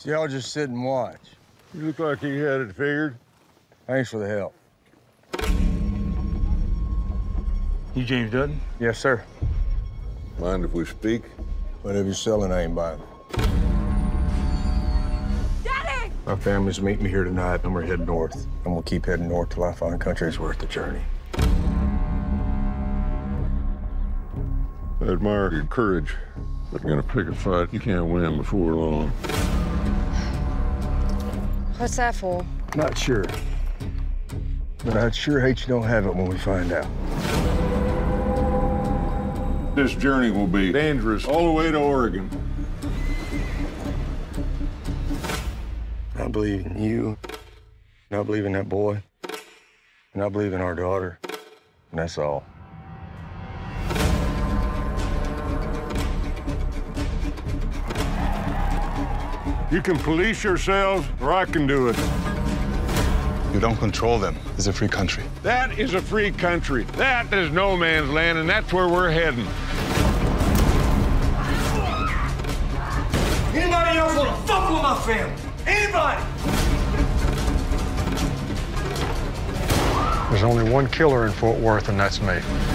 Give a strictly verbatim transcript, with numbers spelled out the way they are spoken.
So y'all just sit and watch. You look like you had it figured. Thanks for the help. You James Dutton? Yes, sir. Mind if we speak? Whatever you're selling, I ain't buying. Daddy! My family's meeting me here tonight, and we're heading north. And we'll keep heading north till I find country's worth the journey. I admire your courage, but you're gonna pick a fight you can't win before long. What's that for? Not sure. But I'd sure hate you don't have it when we find out. This journey will be dangerous all the way to Oregon. I believe in you, and I believe in that boy, and I believe in our daughter, and that's all. You can police yourselves, or I can do it. You don't control them. It's a free country. That is a free country. That is no man's land, and that's where we're heading. Anybody else want to fuck with my family? Anybody? There's only one killer in Fort Worth, and that's me.